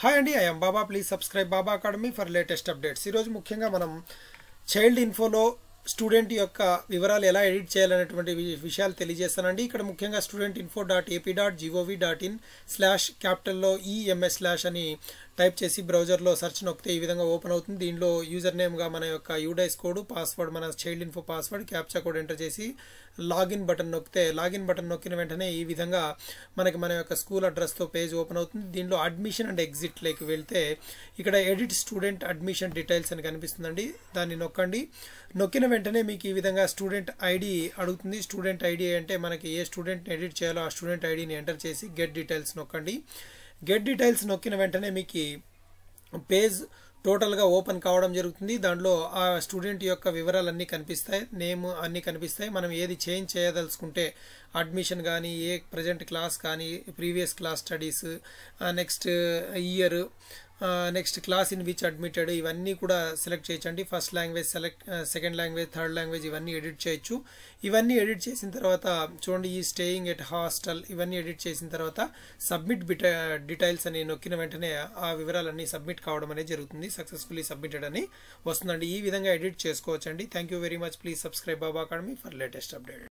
Hi అండి, I'm Baba. Please subscribe Baba academy for latest updates. ఈరోజు ముఖ్యంగా మనం చైల్డ్ ఇన్ఫోలో స్టూడెంట్ యొక్క వివరాలు ఎలా ఎడిట్ చేయాలనేటువంటి విషయాలు తెలియజేస్తానండి. ఇక్కడ ముఖ్యంగా studentinfo.ap.gov.in/క్యాపిటల్లో EMS/ అని టైప్ చేసి బ్రౌజర్లో సెర్చ్ నొక్కితే ఈ విధంగా ఓపెన్ అవుతుంది. దీనిలో యూజర్ నేమ్గా మన యొక్క యూడైస్ కోడ్, పాస్వర్డ్, మన child info password, captcha code enter చేసి లాగిన్ బటన్ నొక్కితే లాగిన్ బటన్ నొక్కిన వెంటనే ఈ విధంగా మనకి మన యొక్క స్కూల్ అడ్రస్తో పేజ్ ఓపెన్ అవుతుంది. దీనిలో అడ్మిషన్ అండ్ ఎగ్జిట్లోకి వెళ్తే ఇక్కడ ఎడిట్ స్టూడెంట్ అడ్మిషన్ డీటెయిల్స్ అని కనిపిస్తుందండి. దాన్ని నొక్కండి. నొక్కిన వెంటనే మీకు ఈ విధంగా స్టూడెంట్ ఐడి అడుగుతుంది. స్టూడెంట్ ఐడి అంటే మనకి ఏ స్టూడెంట్ని ఎడిట్ చేయాలో ఆ స్టూడెంట్ ఐడిని ఎంటర్ చేసి గెట్ డీటెయిల్స్ నొక్కండి. గెట్ డీటెయిల్స్ నొక్కిన వెంటనే మీకు పేజ్ టోటల్గా ఓపెన్ కావడం జరుగుతుంది. దాంట్లో ఆ స్టూడెంట్ యొక్క వివరాలన్నీ కనిపిస్తాయి, నేమ్ అన్నీ కనిపిస్తాయి. మనం ఏది చేంజ్ చేయదలుచుకుంటే అడ్మిషన్ కానీ, ఏ ప్రజెంట్ క్లాస్ కానీ, previous class studies, next year, next class in which admitted, ఇవన్నీ కూడా సెలెక్ట్ చేయొచ్చండి. First language select, second language, third language, ఇవన్నీ ఎడిట్ చేయొచ్చు. ఇవన్నీ ఎడిట్ చేసిన తర్వాత చూడండి, ఈ స్టేయింగ్ ఎట్ హాస్టల్, ఇవన్నీ ఎడిట్ చేసిన తర్వాత సబ్మిట్ డీటెయిల్స్ అని నొక్కిన వెంటనే ఆ వివరాలన్నీ సబ్మిట్ కావడం అనేది జరుగుతుంది. సక్సెస్ఫుల్లీ సబ్మిటెడ్ అని వస్తుందండి. ఈ విధంగా ఎడిట్ చేసుకోవచ్చండి. Thank you very much. Please subscribe Baba academy for latest update.